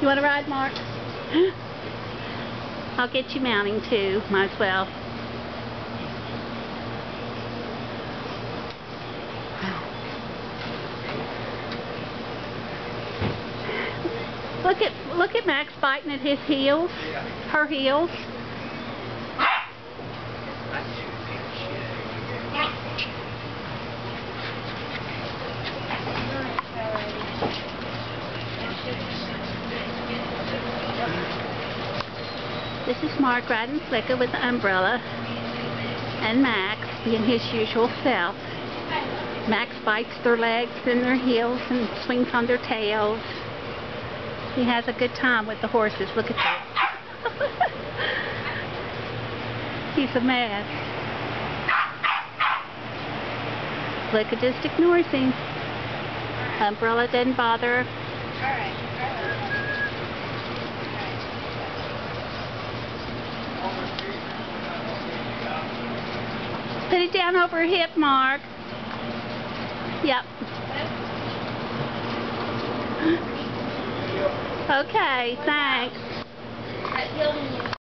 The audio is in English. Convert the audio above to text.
You want to ride, Mark? I'll get you mounting too. Might as well. Look at Max biting at his heels, her heels. This is Mark riding Flicka with the umbrella, and Max being his usual self. Max bites their legs and their heels and swings on their tails. He has a good time with the horses. Look at that. He's a mess. Flicka just ignores him. Umbrella doesn't bother her. Put it down over her hip, Mark. Yep. Okay, thanks.